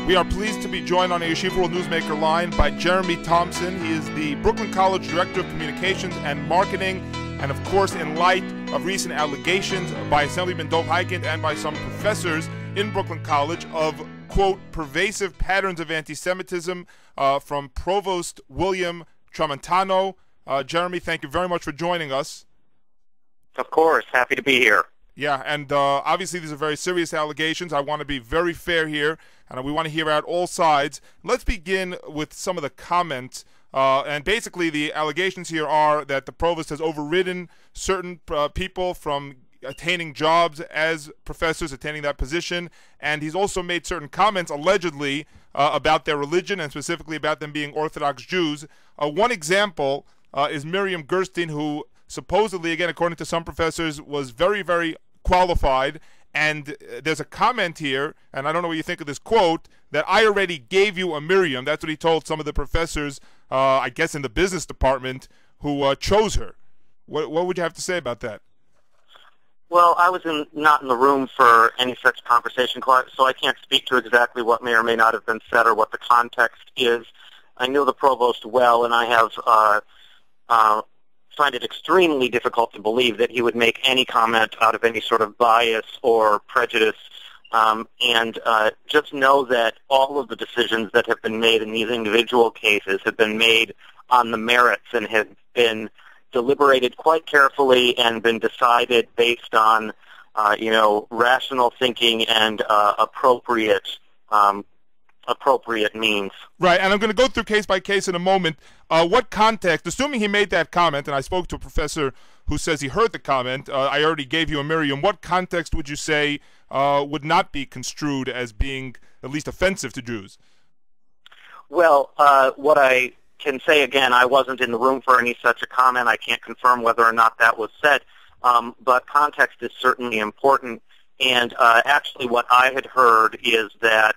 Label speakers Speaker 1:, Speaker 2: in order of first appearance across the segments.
Speaker 1: We are pleased to be joined on a Yeshiva World Newsmaker line by Jeremy Thompson. He is the Brooklyn College Director of Communications and Marketing, and of course, in light of recent allegations by Assemblyman Dov Hikind and by some professors in Brooklyn College of, quote, pervasive patterns of anti-Semitism from Provost William Tramantano. Jeremy, thank you very much for joining us.
Speaker 2: Of course, happy to be here.
Speaker 1: Yeah, and obviously these are very serious allegations. I want to be very fair here, and we want to hear out all sides. Let's begin with some of the comments. And basically the allegations here are that the provost has overridden certain people from attaining jobs as professors, attaining that position, and he's also made certain comments, allegedly, about their religion, and specifically about them being Orthodox Jews. One example is Miriam Gerstein, who supposedly, again, according to some professors, was very, very qualified. And there's a comment here, and I don't know what you think of this quote, that I already gave you a Miriam. That's what he told some of the professors, I guess in the business department, who chose her. What would you have to say about that?
Speaker 2: Well, I was not in the room for any such conversation, so I can't speak to exactly what may or may not have been said or what the context is. I knew the provost well, and I have find it extremely difficult to believe that he would make any comment out of any sort of bias or prejudice. And just know that all of the decisions that have been made in these individual cases have been made on the merits and have been deliberated quite carefully and been decided based on, rational thinking and appropriate means.
Speaker 1: Right, and I'm going to go through case by case in a moment. What context, assuming he made that comment, and I spoke to a professor who says he heard the comment, I already gave you a Miriam, what context would you say would not be construed as being at least offensive to Jews?
Speaker 2: Well, what I can say, again, I wasn't in the room for any such a comment. I can't confirm whether or not that was said, but context is certainly important. And actually what I had heard is that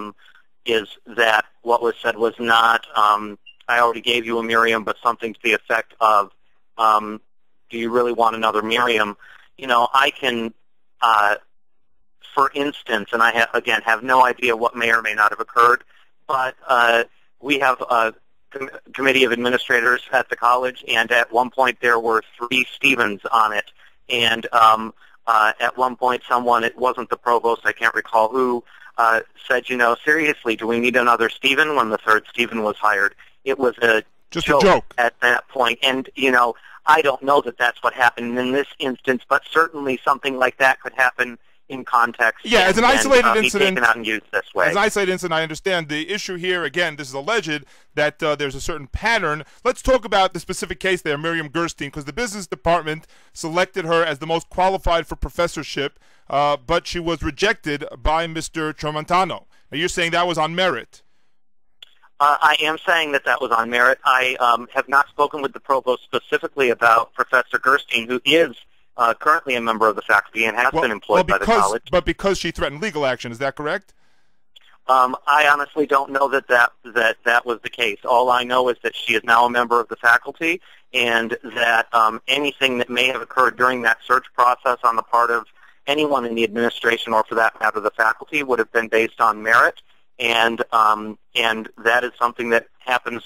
Speaker 2: what was said was not, I already gave you a Miriam, but something to the effect of, do you really want another Miriam? I can, for instance, and I have no idea what may or may not have occurred, but we have a committee of administrators at the college, and at one point there were 3 Stevens on it, and at one point someone, it wasn't the provost, I can't recall who, said, seriously, do we need another Stephen when the 3rd Stephen was hired? It was just a joke at that point. And, I don't know that that's what happened in this instance, but certainly something like that could happen in context.
Speaker 1: Yeah, as an isolated incident,
Speaker 2: taken out and used this way.
Speaker 1: As an isolated incident, I understand the issue here. Again, this is alleged that there's a certain pattern. Let's talk about the specific case there, Miriam Gerstein, because the business department selected her as the most qualified for professorship, but she was rejected by Mr. Tramantano. Now, you're saying that was on merit.
Speaker 2: I am saying that was on merit. I have not spoken with the provost specifically about Professor Gerstein, who is currently a member of the faculty and has been employed by the college.
Speaker 1: But because she threatened legal action, is that correct?
Speaker 2: I honestly don't know that was the case. All I know is that she is now a member of the faculty, and that anything that may have occurred during that search process on the part of anyone in the administration, or for that matter the faculty, would have been based on merit, and that is something that happens.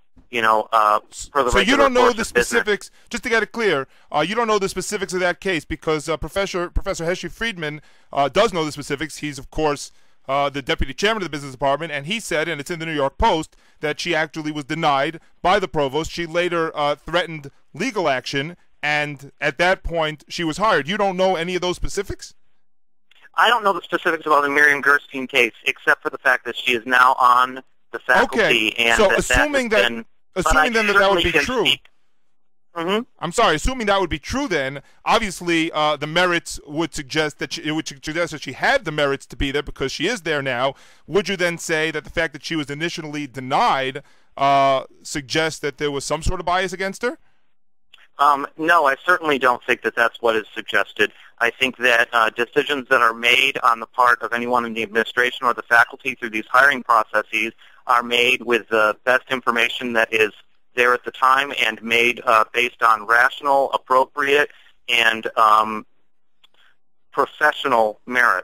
Speaker 2: So
Speaker 1: you don't know the specifics. Just to get it clear, you don't know the specifics of that case because Professor Hershey Friedman does know the specifics. He's, of course, the deputy chairman of the business department, and he said, and it's in the New York Post, that she actually was denied by the provost. She later threatened legal action, and at that point, she was hired. You don't know any of those specifics?
Speaker 2: I don't know the specifics about the Miriam Gerstein case, except for the fact that she is now on the faculty.
Speaker 1: Okay,
Speaker 2: and
Speaker 1: so assuming then that would be true.
Speaker 2: Mm-hmm.
Speaker 1: I'm sorry. Assuming that would be true, then obviously the merits would suggest that she had the merits to be there because she is there now. Would you then say that the fact that she was initially denied suggests that there was some sort of bias against her?
Speaker 2: No, I certainly don't think that that's what is suggested. I think that decisions that are made on the part of anyone in the administration or the faculty through these hiring processes are made with the best information that is there at the time and made based on rational, appropriate, and professional merits.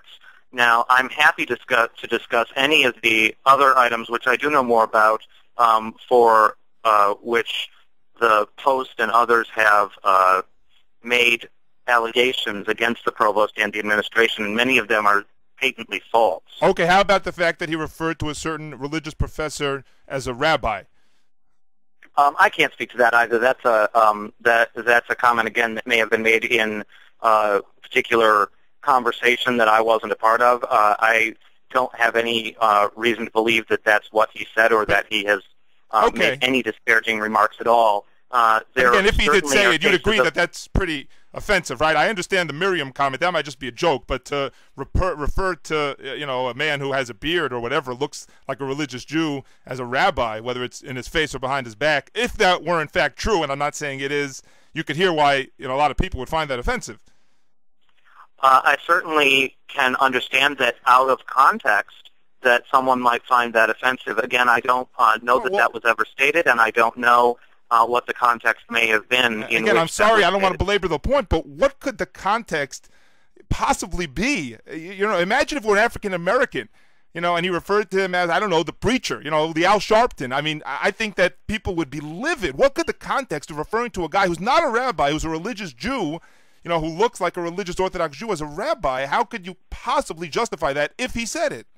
Speaker 2: Now, I'm happy to discuss any of the other items which I do know more about, for which the Post and others have made allegations against the provost and the administration, and many of them are patently false.
Speaker 1: Okay, how about the fact that he referred to a certain religious professor as a rabbi?
Speaker 2: I can't speak to that either. That's a comment again that may have been made in a particular conversation that I wasn't a part of. I don't have any reason to believe that that's what he said or that he has made any disparaging remarks at all.
Speaker 1: Again, if he did say it, you'd agree that that's pretty offensive, right? I understand the Miriam comment. That might just be a joke, but to refer to a man who has a beard or whatever, looks like a religious Jew, as a rabbi, whether it's in his face or behind his back, if that were in fact true, and I'm not saying it is, you could hear why a lot of people would find that offensive.
Speaker 2: I certainly can understand that out of context that someone might find that offensive. Again, I don't know that was ever stated, and I don't know what the context may have been.
Speaker 1: Again, I'm sorry, I don't want to belabor the point, but what could the context possibly be? Imagine if we're an African American, and he referred to him as, I don't know, the preacher, the Al Sharpton. I mean, I think that people would be livid. What could the context of referring to a guy who's not a rabbi, who's a religious Jew, who looks like a religious Orthodox Jew as a rabbi, how could you possibly justify that if he said it?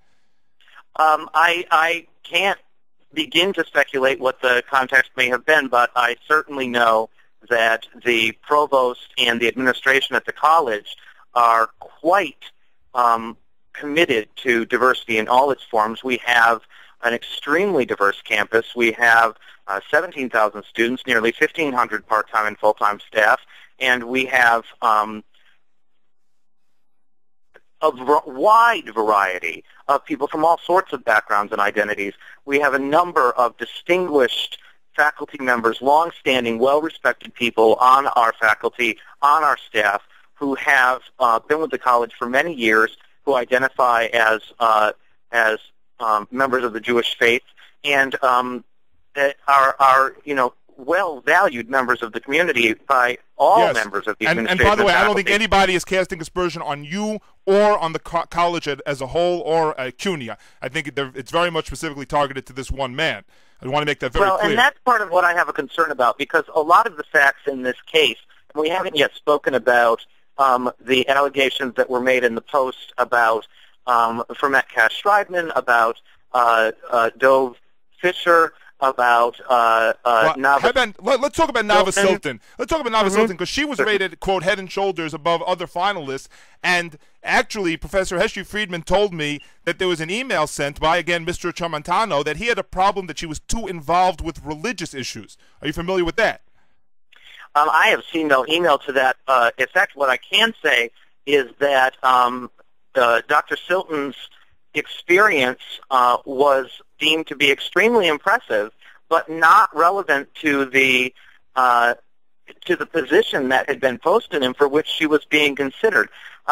Speaker 2: I can't begin to speculate what the context may have been, but I certainly know that the provost and the administration at the college are quite committed to diversity in all its forms. We have an extremely diverse campus. We have 17,000 students, nearly 1,500 part-time and full-time staff, and we have a wide variety of people from all sorts of backgrounds and identities. We have a number of distinguished faculty members, long-standing, well-respected people on our faculty, on our staff, who have been with the college for many years, who identify as members of the Jewish faith, and that are well-valued members of the community by all members of the administration.
Speaker 1: And by the way, I don't think anybody is casting aspersion on you or on the college as a whole or CUNY. I think it's very much specifically targeted to this one man. I want to make that very clear.
Speaker 2: And that's part of what I have a concern about, because a lot of the facts in this case, and we haven't yet spoken about the allegations that were made in the Post about Hershey Friedman, about Dove Fisher, about
Speaker 1: let's talk about Nava Silton. Let's talk about Nava Silton, because she was rated, quote, head and shoulders above other finalists. And actually, Professor Hershey Friedman told me that there was an email sent by, again, Mr. Tramantano, that he had a problem that she was too involved with religious issues. Are you familiar with that?
Speaker 2: I have seen no email to that effect. What I can say is that Dr. Silton's experience was deemed to be extremely impressive, but not relevant to the position that had been posted and for which she was being considered.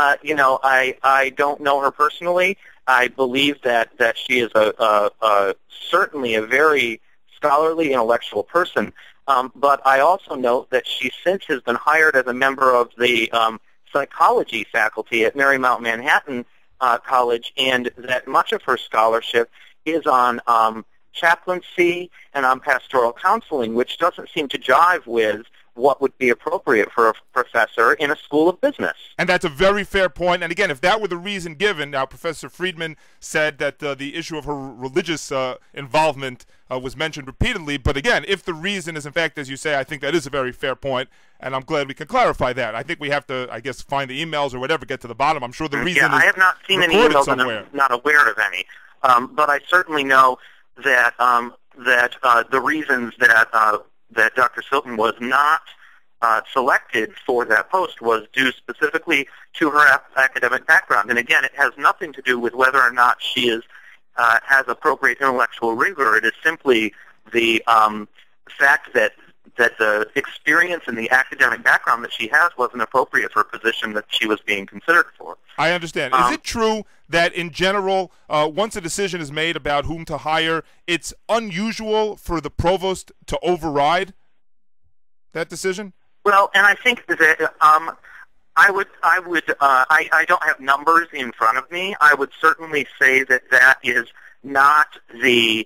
Speaker 2: I don't know her personally. I believe that she is certainly a very scholarly, intellectual person. But I also note that she since has been hired as a member of the psychology faculty at Marymount Manhattan College, and that much of her scholarship is on chaplaincy and on pastoral counseling, which doesn't seem to jive with what would be appropriate for a professor in a school of business.
Speaker 1: And that's a very fair point. And again, if that were the reason given, now Professor Friedman said that the issue of her religious involvement was mentioned repeatedly. But again, if the reason is in fact, as you say, I think that is a very fair point, and I'm glad we can clarify that. I think we have to, I guess, find the emails or whatever, get to the bottom. I'm sure the reason is
Speaker 2: I have not seen any emails somewhere. And I'm not aware of any. But I certainly know that the reasons that Dr. Silton was not selected for that post was due specifically to her academic background. And again, it has nothing to do with whether or not she has appropriate intellectual rigor. It is simply the fact that the experience and the academic background that she has wasn't appropriate for a position that she was being considered for.
Speaker 1: I understand. Is it true that in general, once a decision is made about whom to hire, it's unusual for the provost to override that decision?
Speaker 2: Well, and I think that I don't have numbers in front of me. I would certainly say that is not the,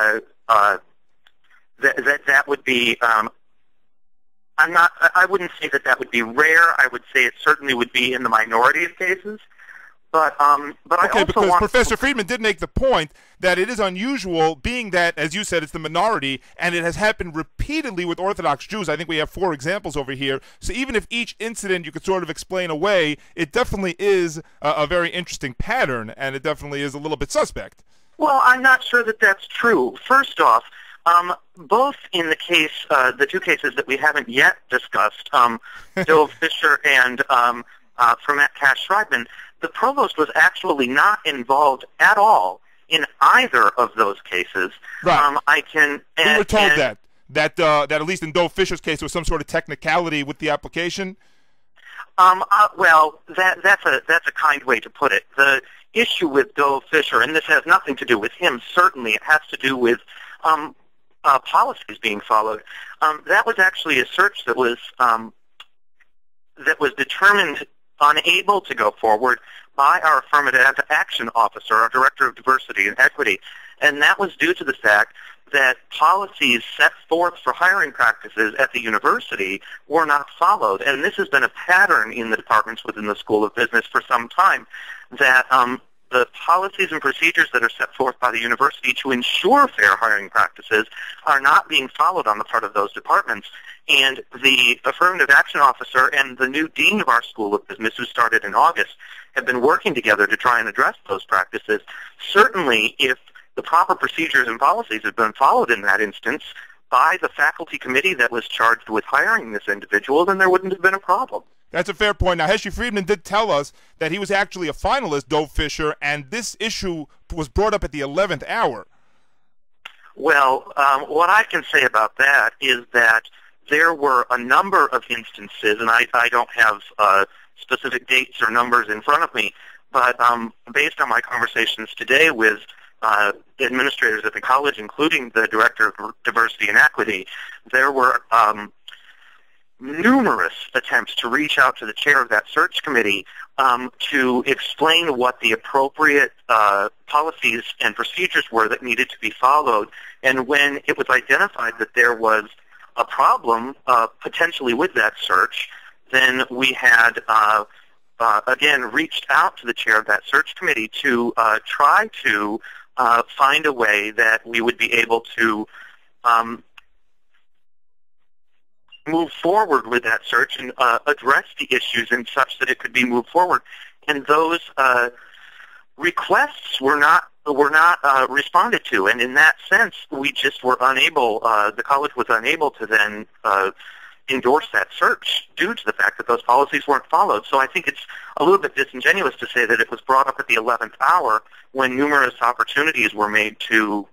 Speaker 2: that would be, I wouldn't say that would be rare. I would say it certainly would be in the minority of cases. But I also
Speaker 1: because
Speaker 2: want
Speaker 1: Professor Friedman did make the point that it is unusual, being that, as you said, it's the minority, and it has happened repeatedly with Orthodox Jews. I think we have 4 examples over here. So even if each incident you could sort of explain away, it definitely is a very interesting pattern, and it definitely is a little bit suspect.
Speaker 2: Well, I'm not sure that that's true. First off, both in the case, the 2 cases that we haven't yet discussed, Dov Fisher and from Cash Friedman, the provost was actually not involved at all in either of those cases.
Speaker 1: Right.
Speaker 2: We
Speaker 1: were told that at least in Dov Fisher's case there was some sort of technicality with the application.
Speaker 2: Well, that's a kind way to put it. The issue with Dov Fisher, and this has nothing to do with him. Certainly, it has to do with policies being followed. That was actually a search that was determined unable to go forward by our affirmative action officer, our director of diversity and equity, and that was due to the fact that policies set forth for hiring practices at the university were not followed. And this has been a pattern in the departments within the School of Business for some time, that the policies and procedures that are set forth by the university to ensure fair hiring practices are not being followed on the part of those departments. And the affirmative action officer and the new dean of our School of Business, who started in August, have been working together to try and address those practices. Certainly, if the proper procedures and policies have been followed in that instance by the faculty committee that was charged with hiring this individual, then there wouldn't have been a problem.
Speaker 1: That's a fair point. Now, Hershey Friedman did tell us that he was actually a finalist, Dov Fisher, and this issue was brought up at the 11th hour.
Speaker 2: Well, what I can say about that is that there were a number of instances, and I don't have specific dates or numbers in front of me, but based on my conversations today with administrators at the college, including the director of diversity and equity, there were numerous attempts to reach out to the chair of that search committee to explain what the appropriate policies and procedures were that needed to be followed. And when it was identified that there was a problem potentially with that search, then we had again reached out to the chair of that search committee to try to find a way that we would be able to move forward with that search and address the issues in such that it could be moved forward. And those requests were not responded to, and in that sense, we just were unable. The college was unable to then endorse that search due to the fact that those policies weren't followed. So I think it's a little bit disingenuous to say that it was brought up at the 11th hour when numerous opportunities were made to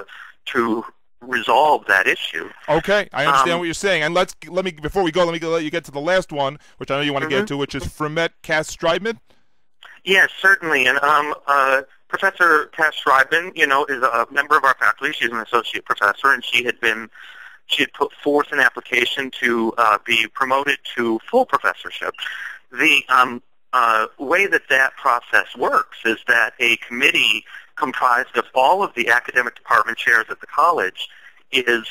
Speaker 2: resolve that issue.
Speaker 1: Okay, I understand what you're saying. And let me before we go, let you get to the last one, which I know you want to get to, which is Cass Friedman.
Speaker 2: Yes, certainly. And Professor Cass Friedman, is a member of our faculty. She's an associate professor, and she had put forth an application to be promoted to full professorship. The way that process works is that a committee comprised of all of the academic department chairs at the college is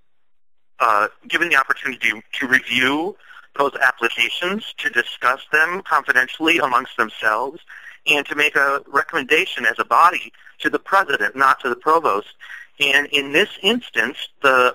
Speaker 2: given the opportunity to review those applications, to discuss them confidentially amongst themselves, and to make a recommendation as a body to the president, not to the provost. And in this instance, the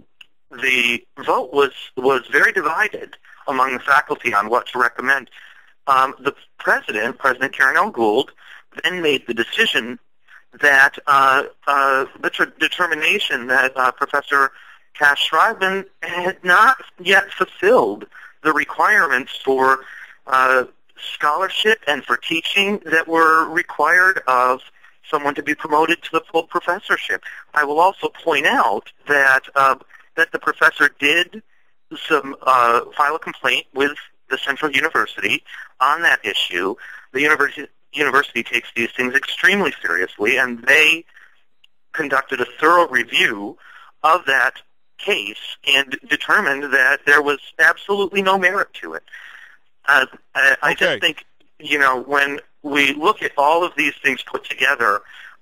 Speaker 2: vote was very divided among the faculty on what to recommend. The President Karen L. Gould, then made the decision that the determination that Professor Cass Friedman had not yet fulfilled the requirements for scholarship and for teaching that were required of someone to be promoted to the full professorship. I will also point out that the professor did file a complaint with the Central University on that issue. The university takes these things extremely seriously, and they conducted a thorough review of that case and determined that there was absolutely no merit to it. I just think, when we look at all of these things put together,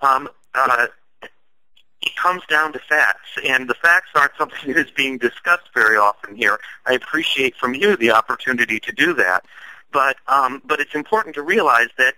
Speaker 2: it comes down to facts, and the facts aren't something that is being discussed very often here. I appreciate from you the opportunity to do that, but it's important to realize that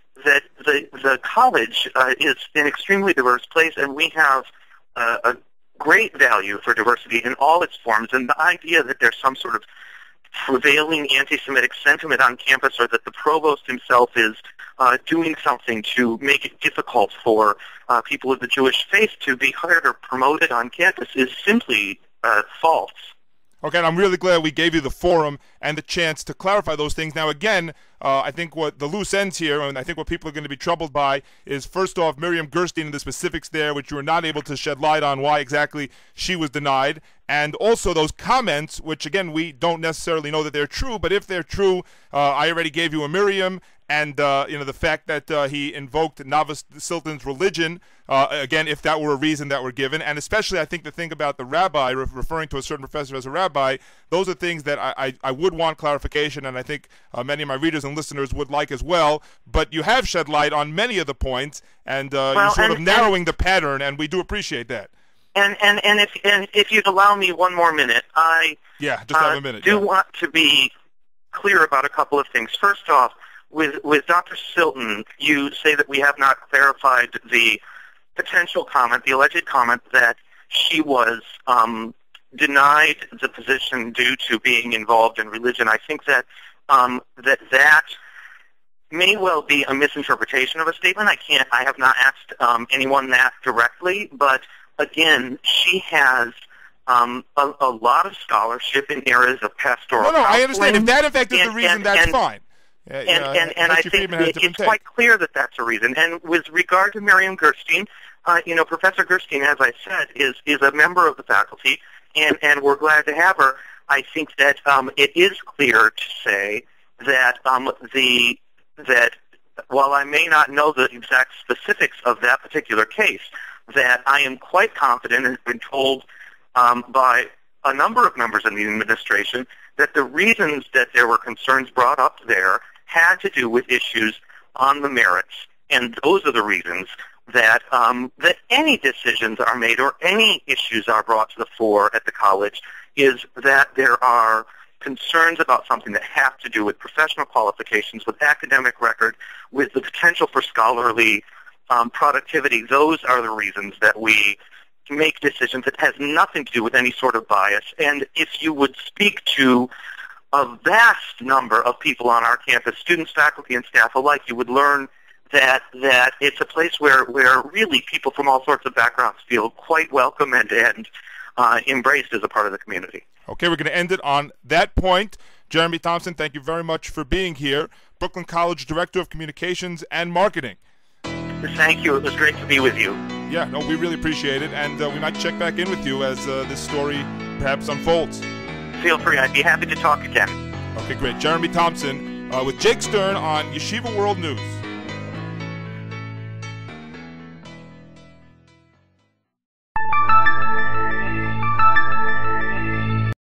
Speaker 2: the college is an extremely diverse place, and we have a great value for diversity in all its forms, and the idea that there's some sort of prevailing anti-Semitic sentiment on campus, or that the provost himself is doing something to make it difficult for people of the Jewish faith to be hired or promoted on campus, is simply false.
Speaker 1: Okay, and I'm really glad we gave you the forum and the chance to clarify those things. Now, again, I think what the loose ends here, and I think what people are going to be troubled by, is first off, Miriam Gerstein and the specifics there, which you were not able to shed light on why exactly she was denied, and also those comments, which, again, we don't necessarily know that they're true, but if they're true, I already gave you a Miriam, and the fact that he invoked Novice Silton's religion, again, if that were a reason that were given, and especially I think the thing about the rabbi, referring to a certain professor as a rabbi, those are things that I would want clarification, and I think many of my readers and listeners would like as well. But you have shed light on many of the points, and you're sort of narrowing the pattern, and we do appreciate that.
Speaker 2: And if you'd allow me one more minute, I
Speaker 1: just have a minute.
Speaker 2: Do want to be clear about a couple of things. First off, with Dr. Silton, you say that we have not clarified the potential comment, the alleged comment, that she was denied the position due to being involved in religion. I think that that may well be a misinterpretation of a statement. I have not asked anyone that directly, but again, she has a lot of scholarship in areas of pastoral
Speaker 1: No, I
Speaker 2: counseling.
Speaker 1: understand. If that, in fact, is the reason, that's fine.
Speaker 2: And I think it's quite clear that that's a reason. And with regard to Miriam Gerstein, Professor Gerstein, as I said, is a member of the faculty, and we're glad to have her. I think that it is clear to say that that while I may not know the exact specifics of that particular case, that I am quite confident and have been told by a number of members of the administration that the reasons that there were concerns brought up there had to do with issues on the merits, and those are the reasons that that any decisions are made or any issues are brought to the fore at the college, is that there are concerns about something that have to do with professional qualifications, with academic record, with the potential for scholarly productivity. Those are the reasons that we make decisions. It has nothing to do with any sort of bias. And if you would speak to a vast number of people on our campus, students, faculty, and staff alike, you would learn that it's a place where really people from all sorts of backgrounds feel quite welcome and embraced as a part of the community.
Speaker 1: Okay, we're going to end it on that point. Jeremy Thompson, thank you very much for being here. Brooklyn College Director of Communications and Marketing.
Speaker 2: Thank you. It was great to be with you.
Speaker 1: Yeah, no, we really appreciate it, and we might check back in with you as this story perhaps unfolds.
Speaker 2: Feel free. I'd be happy to talk again.
Speaker 1: Okay, great. Jeremy Thompson with Jake Stern on Yeshiva World News.